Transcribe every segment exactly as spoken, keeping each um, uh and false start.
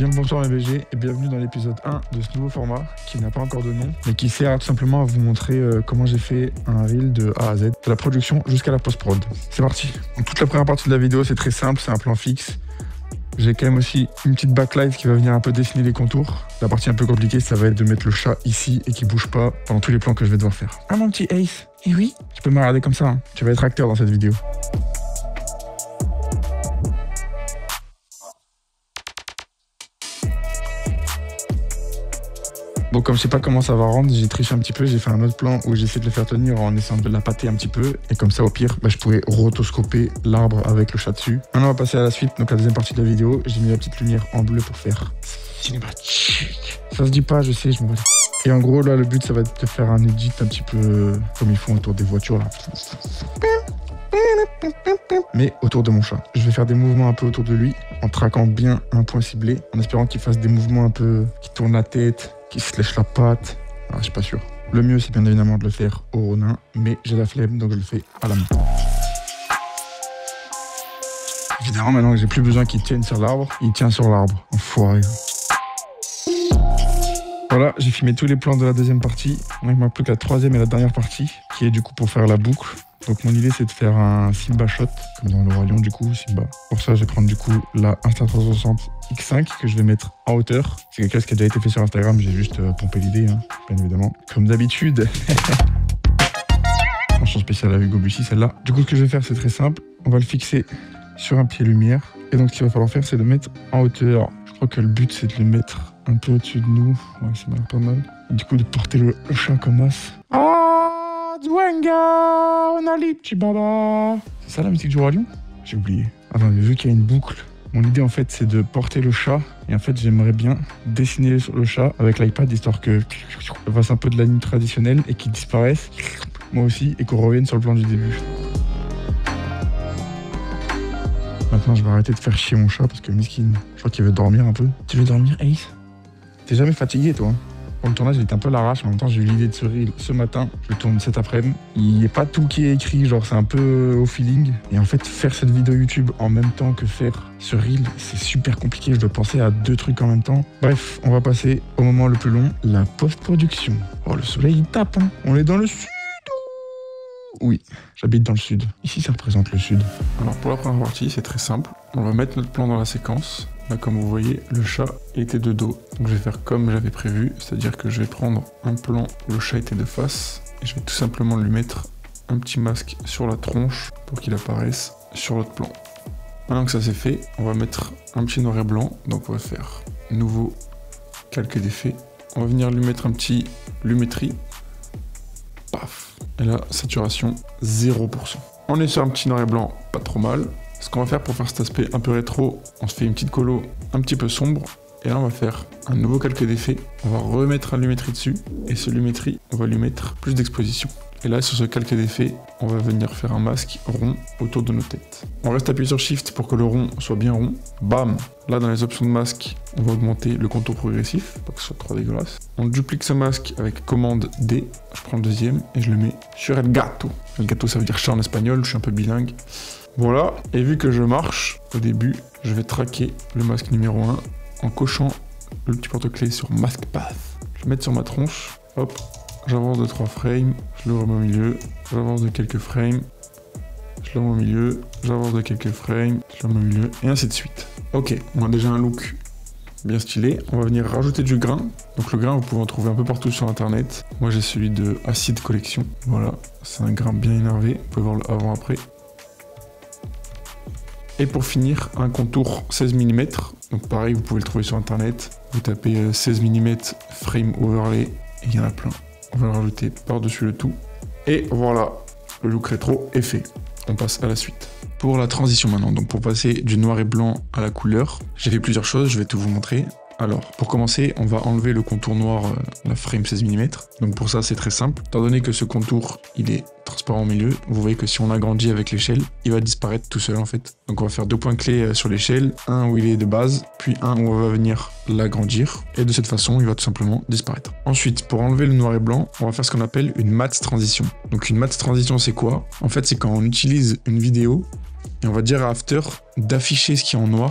Bien le bonsoir mes B G et bienvenue dans l'épisode un de ce nouveau format qui n'a pas encore de nom mais qui sert tout simplement à vous montrer euh, comment j'ai fait un reel de A à Z, de la production jusqu'à la post-prod. C'est parti. Donc, toute la première partie de la vidéo c'est très simple, c'est un plan fixe. J'ai quand même aussi une petite backlight qui va venir un peu dessiner les contours. La partie un peu compliquée ça va être de mettre le chat ici et qui bouge pas pendant tous les plans que je vais devoir faire. Ah mon petit Ace, et oui, tu peux me regarder comme ça, hein. Tu vas être acteur dans cette vidéo. Bon, comme je sais pas comment ça va rendre, j'ai triché un petit peu, j'ai fait un autre plan où j'essaie de le faire tenir en essayant de la pâter un petit peu. Et comme ça, au pire, bah, je pourrais rotoscoper l'arbre avec le chat dessus. Maintenant, on va passer à la suite, donc la deuxième partie de la vidéo. J'ai mis la petite lumière en bleu pour faire cinématique. Ça se dit pas, je sais, je m'en vais. Et en gros, là, le but, ça va être de faire un edit un petit peu comme ils font autour des voitures, là. Mais autour de mon chat. Je vais faire des mouvements un peu autour de lui, en traquant bien un point ciblé, en espérant qu'il fasse des mouvements un peu qui tournent la tête, qui se lèche la patte. Ah, je suis pas sûr. Le mieux, c'est bien évidemment de le faire au ronin, mais j'ai la flemme, donc je le fais à la main. Évidemment, maintenant que j'ai plus besoin qu'il tienne sur l'arbre, il tient sur l'arbre. Enfoiré. Voilà, j'ai filmé tous les plans de la deuxième partie. Il ne manque plus que la troisième et la dernière partie, qui est du coup pour faire la boucle. Donc mon idée c'est de faire un Simba shot, comme dans le Roi Lion du coup, Simba. Pour ça je vais prendre du coup la Insta trois cent soixante X cinq que je vais mettre en hauteur. C'est quelque chose qui a déjà été fait sur Instagram, j'ai juste euh, pompé l'idée, hein, bien évidemment. Comme d'habitude. Mention spéciale à Hugo Bussy celle-là. Du coup ce que je vais faire c'est très simple, on va le fixer sur un pied lumière. Et donc ce qu'il va falloir faire c'est de le mettre en hauteur. Je crois que le but c'est de le mettre un peu au-dessus de nous. Ouais ça m'a l'air pas mal. Et du coup de porter le, le chat comme as. Zwenga, on a les petits baba. C'est ça la musique du Roi Lion? J'ai oublié. Attends, mais vu qu'il y a une boucle, mon idée en fait c'est de porter le chat. Et en fait j'aimerais bien dessiner sur le chat avec l'iPad histoire que je fasse un peu de la ligne traditionnelle et qu'il disparaisse, moi aussi, et qu'on revienne sur le plan du début. Maintenant je vais arrêter de faire chier mon chat parce que miskin, je crois qu'il veut dormir un peu. Tu veux dormir Ace? T'es jamais fatigué toi? Pour le tournage, il est un peu l'arrache. En même temps, j'ai eu l'idée de ce reel ce matin. Je le tourne cet après-midi. Il n'y a pas tout qui est écrit, genre c'est un peu au feeling. Et en fait, faire cette vidéo YouTube en même temps que faire ce reel, c'est super compliqué. Je dois penser à deux trucs en même temps. Bref, on va passer au moment le plus long, la post-production. Oh, le soleil, il tape, hein. On est dans le sud. Oui, j'habite dans le sud. Ici, ça représente le sud. Alors, pour la première partie, c'est très simple. On va mettre notre plan dans la séquence. Là, comme vous voyez, le chat était de dos. Donc je vais faire comme j'avais prévu, c'est-à-dire que je vais prendre un plan où le chat était de face et je vais tout simplement lui mettre un petit masque sur la tronche pour qu'il apparaisse sur l'autre plan. Maintenant que ça c'est fait, on va mettre un petit noir et blanc. Donc on va faire nouveau calque d'effet. On va venir lui mettre un petit lumétrie. Paf. Et là, saturation zéro pour cent. On est sur un petit noir et blanc, pas trop mal. Ce qu'on va faire pour faire cet aspect un peu rétro, on se fait une petite colo un petit peu sombre. Et là, on va faire un nouveau calque d'effet. On va remettre un lumétrie dessus. Et ce lumétrie, on va lui mettre plus d'exposition. Et là, sur ce calque d'effet, on va venir faire un masque rond autour de nos têtes. On reste appuyé sur Shift pour que le rond soit bien rond. Bam! Là, dans les options de masque, on va augmenter le contour progressif, pas que ce soit trop dégueulasse. On duplique ce masque avec commande D. Je prends le deuxième et je le mets sur El Gato. El Gato, ça veut dire chat en espagnol, je suis un peu bilingue. Voilà, et vu que je marche, au début, je vais traquer le masque numéro un en cochant le petit porte-clés sur Mask Path. Je vais le mettre sur ma tronche, hop, j'avance de trois frames, je le remets au milieu, j'avance de quelques frames, je le remets au milieu, j'avance de quelques frames, je le remets au milieu, et ainsi de suite. Ok, on a déjà un look bien stylé. On va venir rajouter du grain. Donc le grain, vous pouvez en trouver un peu partout sur internet. Moi j'ai celui de Acid Collection. Voilà, c'est un grain bien énervé. Vous pouvez voir le avant-après. Et pour finir, un contour seize millimètres. Donc pareil, vous pouvez le trouver sur internet. Vous tapez seize millimètres frame overlay et il y en a plein. On va le rajouter par-dessus le tout. Et voilà, le look rétro est fait. On passe à la suite. Pour la transition maintenant, donc pour passer du noir et blanc à la couleur, j'ai fait plusieurs choses, je vais tout vous montrer. Alors, pour commencer, on va enlever le contour noir, euh, la frame seize millimètres. Donc pour ça, c'est très simple. Étant donné que ce contour, il est transparent au milieu, vous voyez que si on agrandit avec l'échelle, il va disparaître tout seul en fait. Donc on va faire deux points clés sur l'échelle, un où il est de base, puis un où on va venir l'agrandir. Et de cette façon, il va tout simplement disparaître. Ensuite, pour enlever le noir et blanc, on va faire ce qu'on appelle une matte transition. Donc une matte transition, c'est quoi? En fait, c'est quand on utilise une vidéo et on va dire à After d'afficher ce qui est en noir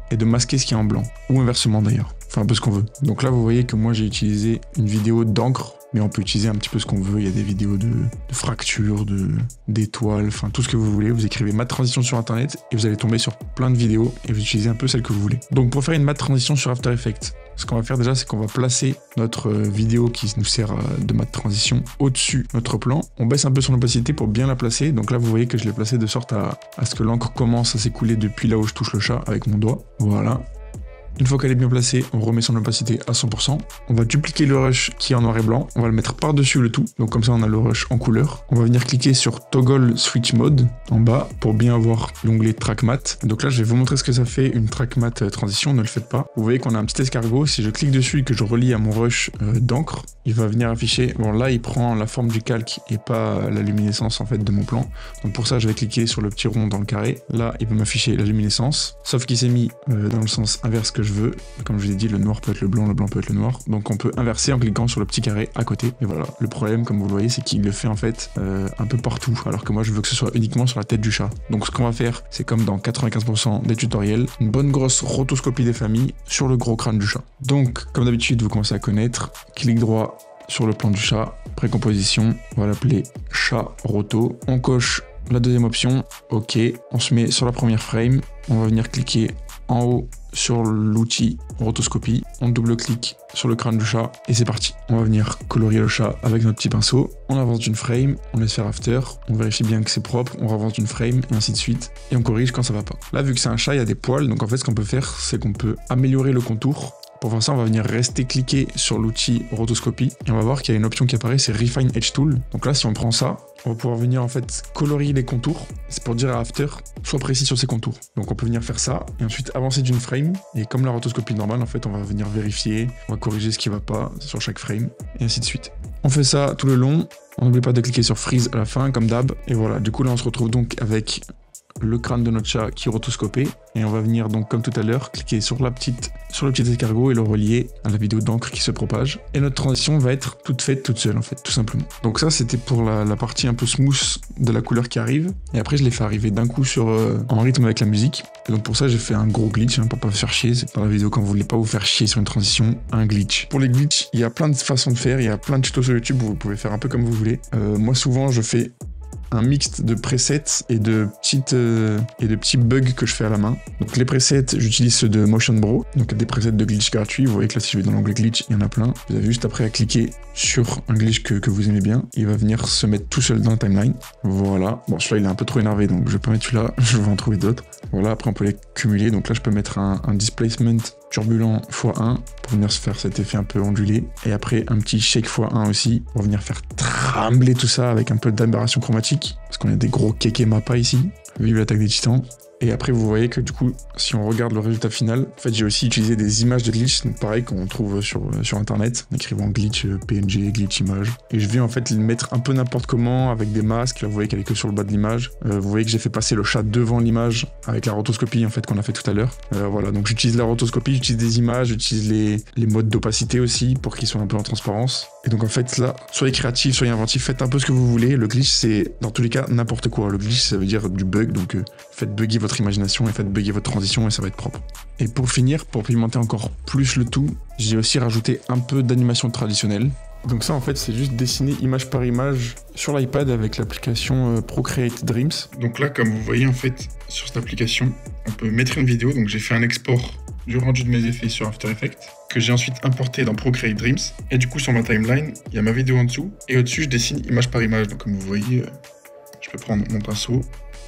et de masquer ce qui est en blanc. Ou inversement d'ailleurs. Enfin un peu ce qu'on veut. Donc là vous voyez que moi j'ai utilisé une vidéo d'encre, mais on peut utiliser un petit peu ce qu'on veut. Il y a des vidéos de, de fractures, de, d'étoiles, enfin tout ce que vous voulez. Vous écrivez matte transition sur internet et vous allez tomber sur plein de vidéos et vous utilisez un peu celle que vous voulez. Donc pour faire une matte transition sur After Effects, ce qu'on va faire déjà, c'est qu'on va placer notre vidéo qui nous sert de matte transition au-dessus de notre plan. On baisse un peu son opacité pour bien la placer. Donc là, vous voyez que je l'ai placée de sorte à, à ce que l'encre commence à s'écouler depuis là où je touche le chat avec mon doigt. Voilà. Une fois qu'elle est bien placée, on remet son opacité à cent pour cent. On va dupliquer le rush qui est en noir et blanc. On va le mettre par-dessus le tout. Donc comme ça, on a le rush en couleur. On va venir cliquer sur Toggle Switch Mode en bas pour bien avoir l'onglet Track Matte. Donc là, je vais vous montrer ce que ça fait une Track Matte transition. Ne le faites pas. Vous voyez qu'on a un petit escargot. Si je clique dessus et que je relie à mon rush euh, d'encre, il va venir afficher. Bon, là, il prend la forme du calque et pas la luminescence en fait de mon plan. Donc pour ça, je vais cliquer sur le petit rond dans le carré. Là, il va m'afficher la luminescence. Sauf qu'il s'est mis euh, dans le sens inverse que je veux. Comme je vous ai dit, le noir peut être le blanc, le blanc peut être le noir. Donc on peut inverser en cliquant sur le petit carré à côté. Et voilà, le problème, comme vous le voyez, c'est qu'il le fait en fait euh, un peu partout. Alors que moi, je veux que ce soit uniquement sur la tête du chat. Donc ce qu'on va faire, c'est comme dans quatre-vingt-quinze pour cent des tutoriels, une bonne grosse rotoscopie des familles sur le gros crâne du chat. Donc, comme d'habitude, vous commencez à connaître, clic droit sur le plan du chat, précomposition, on va l'appeler chat roto. On coche la deuxième option, ok, on se met sur la première frame, on va venir cliquer en haut sur l'outil rotoscopie, on double-clique sur le crâne du chat et c'est parti. On va venir colorier le chat avec notre petit pinceau, on avance d'une frame, on laisse faire after, on vérifie bien que c'est propre, on avance d'une frame et ainsi de suite et on corrige quand ça va pas. Là vu que c'est un chat, il y a des poils, donc en fait ce qu'on peut faire c'est qu'on peut améliorer le contour. Pour faire ça, on va venir rester cliquer sur l'outil rotoscopie et on va voir qu'il y a une option qui apparaît, c'est Refine Edge Tool. Donc là, si on prend ça, on va pouvoir venir en fait colorier les contours. C'est pour dire à After, sois précis sur ces contours. Donc on peut venir faire ça et ensuite avancer d'une frame. Et comme la rotoscopie normale, en fait, on va venir vérifier, on va corriger ce qui va pas sur chaque frame et ainsi de suite. On fait ça tout le long. On n'oublie pas de cliquer sur Freeze à la fin, comme d'hab. Et voilà, du coup là, on se retrouve donc avec le crâne de notre chat qui est rotoscopé et on va venir donc comme tout à l'heure cliquer sur la petite sur le petit escargot et le relier à la vidéo d'encre qui se propage et notre transition va être toute faite toute seule en fait tout simplement. Donc ça c'était pour la, la partie un peu smooth de la couleur qui arrive et après je l'ai fait arriver d'un coup sur euh, en rythme avec la musique et donc pour ça j'ai fait un gros glitch hein, pour pas vous faire chier. C'est pas la vidéo quand vous voulez pas vous faire chier sur une transition, un glitch. Pour les glitches il y a plein de façons de faire, il y a plein de tutos sur YouTube où vous pouvez faire un peu comme vous voulez. Euh, moi souvent je fais un mix de presets et de petites euh, et de petits bugs que je fais à la main. Donc les presets, j'utilise ceux de Motion Bro, donc des presets de glitch gratuits. Vous voyez que là, si je vais dans l'onglet glitch, il y en a plein. Vous avez juste après à cliquer sur un glitch que, que vous aimez bien. Il va venir se mettre tout seul dans la timeline. Voilà. Bon, celui-là, il est un peu trop énervé, donc je vais pas mettre celui-là. Je vais en trouver d'autres. Voilà. Après, on peut les cumuler. Donc là, je peux mettre un, un displacement turbulent fois un pour venir se faire cet effet un peu ondulé. Et après, un petit shake fois un aussi pour venir faire trembler tout ça avec un peu d'aberration chromatique. Parce qu'on a des gros kékés mappa ici. Vive l'attaque des titans. Et après, vous voyez que du coup, si on regarde le résultat final, en fait, j'ai aussi utilisé des images de glitch, donc pareil, qu'on trouve sur, sur Internet, en écrivant glitch P N G, glitch image. Et je viens en fait les mettre un peu n'importe comment avec des masques. Là, vous voyez qu'elle est que sur le bas de l'image. Euh, vous voyez que j'ai fait passer le chat devant l'image avec la rotoscopie en fait qu'on a fait tout à l'heure. Euh, voilà, donc j'utilise la rotoscopie, j'utilise des images, j'utilise les, les modes d'opacité aussi pour qu'ils soient un peu en transparence. Et donc en fait là, soyez créatifs, soyez inventifs, faites un peu ce que vous voulez. Le glitch, c'est dans tous les cas n'importe quoi. Le glitch, ça veut dire du bug, donc euh, faites bugger votre imagination et faites bugger votre transition et ça va être propre. Et pour finir, pour pimenter encore plus le tout, j'ai aussi rajouté un peu d'animation traditionnelle. Donc ça en fait c'est juste dessiner image par image sur l'iPad avec l'application euh, Procreate Dreams. Donc là comme vous voyez en fait sur cette application, on peut mettre une vidéo, donc j'ai fait un export du rendu de mes effets sur After Effects que j'ai ensuite importé dans Procreate Dreams et du coup sur ma timeline, il y a ma vidéo en dessous et au-dessus je dessine image par image. Donc comme vous voyez, euh, je peux prendre mon pinceau,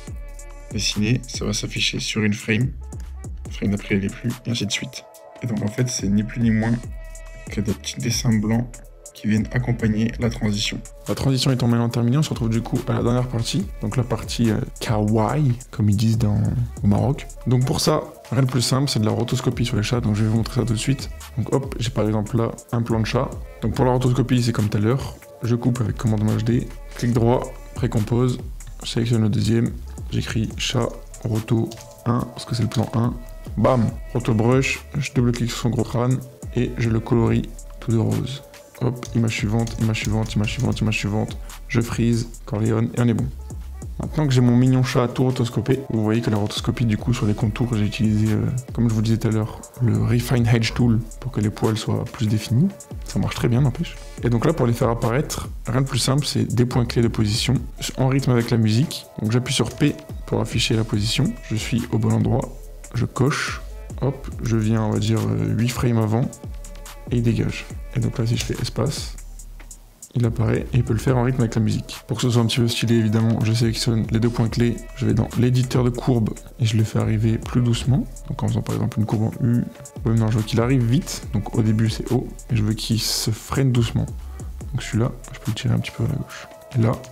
dessiner, ça va s'afficher sur une frame, frame d'après elle est plus, et ainsi de suite. Et donc en fait c'est ni plus ni moins que des petits dessins blancs qui viennent accompagner la transition. La transition étant maintenant terminée, on se retrouve du coup à la dernière partie, donc la partie euh, kawaii, comme ils disent dans, au Maroc. Donc pour ça, rien de plus simple, c'est de la rotoscopie sur les chats, donc je vais vous montrer ça tout de suite. Donc hop, j'ai par exemple là un plan de chat. Donc pour la rotoscopie, c'est comme tout à l'heure, je coupe avec commande H D, clic droit, précompose, je sélectionne le deuxième, j'écris chat roto un, parce que c'est le plan un, bam, roto brush, je double-clique sur son gros crâne, et je le colorie tout de rose. Hop, image suivante, image suivante, image suivante, image suivante, je freeze, Corleone, et on est bon. Maintenant que j'ai mon mignon chat tout rotoscopé, vous voyez que la rotoscopie du coup sur les contours, j'ai utilisé, euh, comme je vous disais tout à l'heure, le Refine Edge Tool pour que les poils soient plus définis. Ça marche très bien n'empêche. Et donc là pour les faire apparaître, rien de plus simple, c'est des points clés de position en rythme avec la musique. Donc j'appuie sur P pour afficher la position, je suis au bon endroit, je coche, hop, je viens on va dire huit frames avant et il dégage. Et donc là si je fais espace, il apparaît et il peut le faire en rythme avec la musique. Pour que ce soit un petit peu stylé, évidemment, je sélectionne les deux points clés, je vais dans l'éditeur de courbe et je le fais arriver plus doucement. Donc en faisant par exemple une courbe en U, ou même non, je veux qu'il arrive vite, donc au début c'est haut, et je veux qu'il se freine doucement. Donc celui-là, je peux le tirer un petit peu à la gauche. Et là,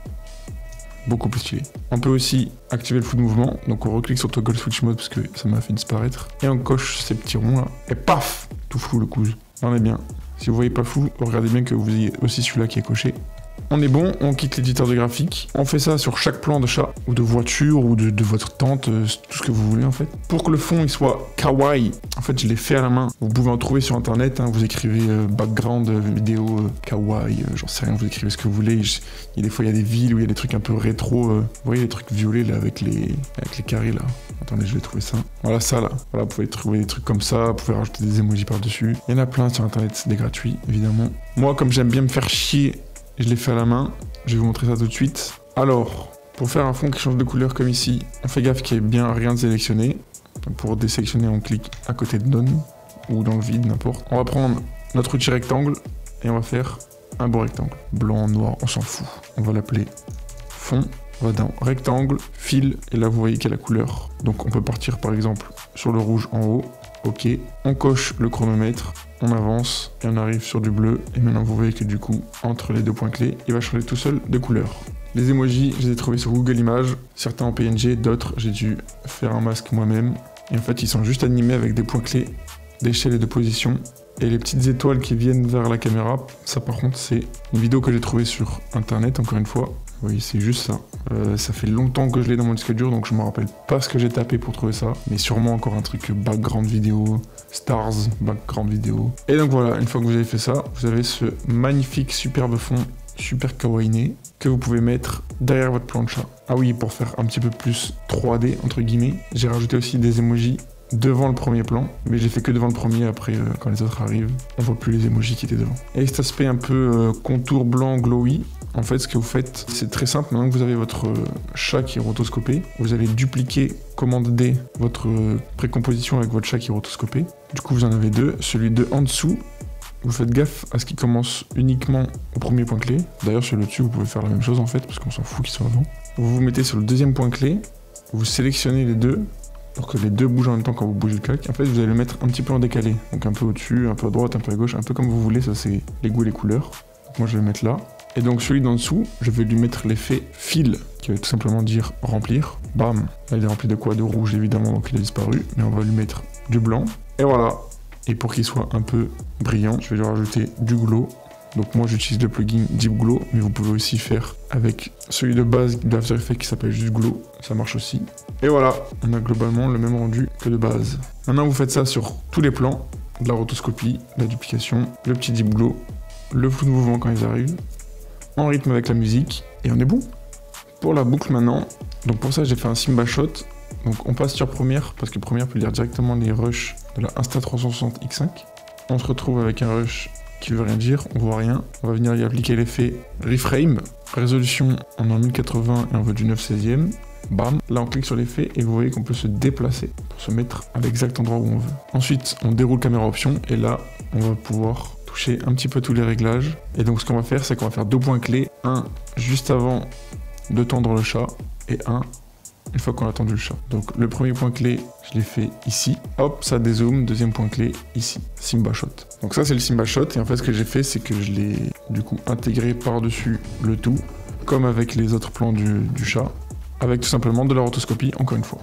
beaucoup plus stylé. On peut aussi activer le flou de mouvement, donc on reclique sur Toggle Switch Mode parce que ça m'a fait disparaître, et on coche ces petits ronds là, et paf, tout flou le cousu. On est bien. Si vous voyez pas flou, regardez bien que vous ayez aussi celui-là qui est coché. On est bon, on quitte l'éditeur de graphique. On fait ça sur chaque plan de chat, ou de voiture, ou de, de votre tente, euh, tout ce que vous voulez en fait. Pour que le fond il soit kawaii, en fait je l'ai fait à la main. Vous pouvez en trouver sur internet, hein, vous écrivez euh, background euh, vidéo euh, kawaii, euh, j'en sais rien, vous écrivez ce que vous voulez. Il y a des fois il y a des villes où il y a des trucs un peu rétro. Euh, vous voyez les trucs violets là avec les, avec les carrés là. Attendez, je vais trouver ça. Voilà ça là. Voilà, vous pouvez trouver des trucs comme ça, vous pouvez rajouter des emojis par-dessus. Il y en a plein sur internet, c'est des gratuits évidemment. Moi comme j'aime bien me faire chier, je l'ai fait à la main, je vais vous montrer ça tout de suite. Alors, pour faire un fond qui change de couleur comme ici, on fait gaffe qu'il n'y ait bien rien de sélectionné. Donc pour désélectionner, on clique à côté de None, ou dans le vide, n'importe. On va prendre notre outil rectangle, et on va faire un beau rectangle. Blanc, noir, on s'en fout. On va l'appeler fond. On va dans rectangle, fil, et là vous voyez qu'il y a la couleur. Donc on peut partir par exemple sur le rouge en haut. Ok, on coche le chronomètre, on avance et on arrive sur du bleu. Et maintenant vous voyez que du coup, entre les deux points clés, il va changer tout seul de couleur. Les emojis, je les ai trouvés sur Google Images, certains en P N G, d'autres j'ai dû faire un masque moi-même. Et en fait, ils sont juste animés avec des points clés d'échelle et de position. Et les petites étoiles qui viennent vers la caméra, ça par contre c'est une vidéo que j'ai trouvée sur internet encore une fois. Oui, c'est juste ça. Euh, ça fait longtemps que je l'ai dans mon disque dur, donc je me rappelle pas ce que j'ai tapé pour trouver ça. Mais sûrement encore un truc background vidéo, stars, background vidéo. Et donc voilà, une fois que vous avez fait ça, vous avez ce magnifique superbe fond, super kawaii que vous pouvez mettre derrière votre plancha. Ah oui, pour faire un petit peu plus trois D, entre guillemets, j'ai rajouté aussi des emojis devant le premier plan, mais j'ai fait que devant le premier, après euh, quand les autres arrivent, on voit plus les emojis qui étaient devant. Et cet aspect un peu euh, contour blanc glowy, en fait ce que vous faites, c'est très simple, maintenant que vous avez votre euh, chat qui est rotoscopé, vous allez dupliquer, commande D, votre euh, précomposition avec votre chat qui est rotoscopé. Du coup vous en avez deux, celui de en dessous, vous faites gaffe à ce qui commence uniquement au premier point clé. D'ailleurs sur le dessus vous pouvez faire la même chose en fait, parce qu'on s'en fout qu'il soit avant. Vous vous mettez sur le deuxième point clé, vous sélectionnez les deux, pour que les deux bougent en même temps quand vous bougez le calque. En fait, vous allez le mettre un petit peu en décalé. Donc un peu au-dessus, un peu à droite, un peu à gauche, un peu comme vous voulez. Ça, c'est les goûts et les couleurs. Donc moi, je vais le mettre là. Et donc celui d'en dessous, je vais lui mettre l'effet fill, qui va tout simplement dire remplir. Bam. Là, il est rempli de quoi? De rouge, évidemment, donc il a disparu. Mais on va lui mettre du blanc. Et voilà. Et pour qu'il soit un peu brillant, je vais lui rajouter du glow. Donc moi j'utilise le plugin Deep Glow, mais vous pouvez aussi faire avec celui de base de After Effects qui s'appelle juste Glow, ça marche aussi. Et voilà, on a globalement le même rendu que de base. Maintenant vous faites ça sur tous les plans, de la rotoscopie, de la duplication, le petit Deep Glow, le flou de mouvement quand ils arrivent, en rythme avec la musique, et on est bon. Pour la boucle maintenant, donc pour ça j'ai fait un Simba Shot, donc on passe sur Premiere, parce que Premiere peut lire directement les rushs de la Insta trois cent soixante X cinq. On se retrouve avec un rush qui veut rien dire, on voit rien. On va venir y appliquer l'effet reframe. Résolution, on est en mille quatre-vingts et on veut du neuf seizième. Bam, là on clique sur l'effet et vous voyez qu'on peut se déplacer pour se mettre à l'exact endroit où on veut. Ensuite, on déroule caméra option et là, on va pouvoir toucher un petit peu tous les réglages. Et donc ce qu'on va faire, c'est qu'on va faire deux points clés. Un juste avant de tendre le chat et un une fois qu'on a tendu le chat. Donc le premier point clé, je l'ai fait ici. Hop, ça dézoome. Deuxième point clé, ici. Simba Shot. Donc ça, c'est le Simba Shot. Et en fait, ce que j'ai fait, c'est que je l'ai du coup intégré par-dessus le tout, comme avec les autres plans du, du chat, avec tout simplement de la rotoscopie, encore une fois.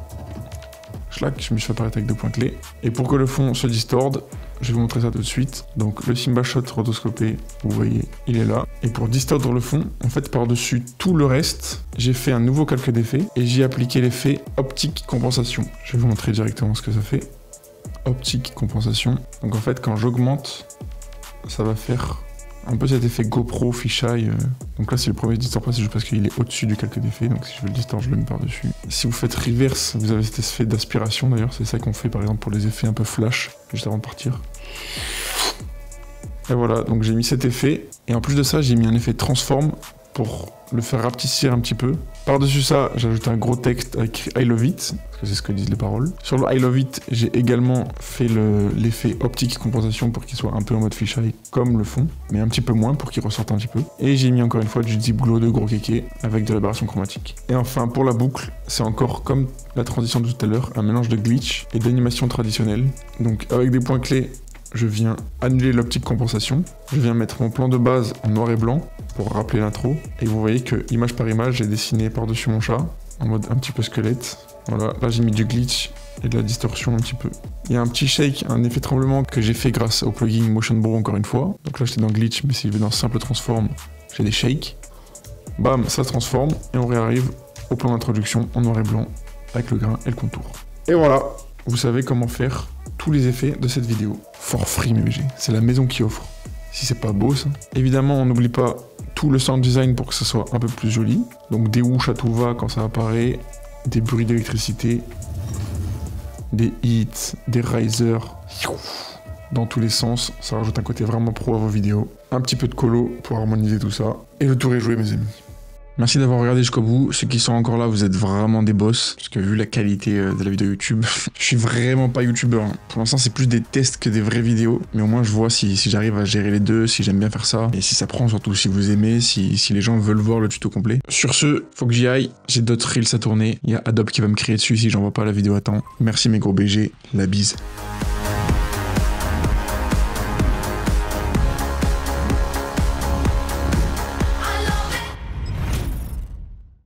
Schlac, je me suis fait apparaître avec deux points clés. Et pour que le fond se distorde, je vais vous montrer ça tout de suite. Donc le Simba Shot rotoscopé, vous voyez, il est là. Et pour distordre le fond, en fait par-dessus tout le reste, j'ai fait un nouveau calque d'effet et j'y ai appliqué l'effet optique compensation. Je vais vous montrer directement ce que ça fait. Optique compensation. Donc en fait quand j'augmente, ça va faire un peu cet effet GoPro, fisheye. Euh. Donc là, c'est le premier distort pas, c'est juste parce qu'il est au-dessus du calque d'effet. Donc si je veux le distort, je le mets par-dessus. Si vous faites reverse, vous avez cet effet d'aspiration d'ailleurs. C'est ça qu'on fait par exemple pour les effets un peu flash, juste avant de partir. Et voilà, donc j'ai mis cet effet. Et en plus de ça, j'ai mis un effet transform pour le faire rapetissir un petit peu. Par-dessus ça, j'ai ajouté un gros texte avec I love it, parce que c'est ce que disent les paroles. Sur le I love it, j'ai également fait l'effet le, optique compensation pour qu'il soit un peu en mode fisheye, comme le fond, mais un petit peu moins pour qu'il ressorte un petit peu. Et j'ai mis encore une fois du deep glow de gros kéké avec de l'aberration chromatique. Et enfin, pour la boucle, c'est encore comme la transition de tout à l'heure, un mélange de glitch et d'animation traditionnelle. Donc avec des points clés, je viens annuler l'optique compensation, je viens mettre mon plan de base en noir et blanc pour rappeler l'intro, et vous voyez que image par image, j'ai dessiné par-dessus mon chat, en mode un petit peu squelette. Voilà, là j'ai mis du glitch et de la distorsion un petit peu. Il y a un petit shake, un effet tremblement que j'ai fait grâce au plugin Motion Bro encore une fois. Donc là j'étais dans glitch, mais si je vais dans simple transform, j'ai des shakes. Bam, ça se transforme, et on réarrive au plan d'introduction en noir et blanc, avec le grain et le contour. Et voilà, vous savez comment faire tous les effets de cette vidéo. For free mes B G, c'est la maison qui offre. Si c'est pas beau ça. Évidemment, on n'oublie pas tout le sound design pour que ça soit un peu plus joli. Donc des whoosh à tout va quand ça apparaît, des bruits d'électricité, des hits, des risers, dans tous les sens. Ça rajoute un côté vraiment pro à vos vidéos. Un petit peu de colo pour harmoniser tout ça. Et le tour est joué mes amis. Merci d'avoir regardé jusqu'au bout. Ceux qui sont encore là, vous êtes vraiment des boss. Parce que vu la qualité de la vidéo YouTube, je suis vraiment pas youtubeur. Hein. Pour l'instant, c'est plus des tests que des vraies vidéos. Mais au moins, je vois si, si j'arrive à gérer les deux, si j'aime bien faire ça. Et si ça prend, surtout si vous aimez, si, si les gens veulent voir le tuto complet. Sur ce, faut que j'y aille. J'ai d'autres reels à tourner. Il y a Adobe qui va me crier dessus si j'envoie pas la vidéo à temps. Merci mes gros B G. La bise.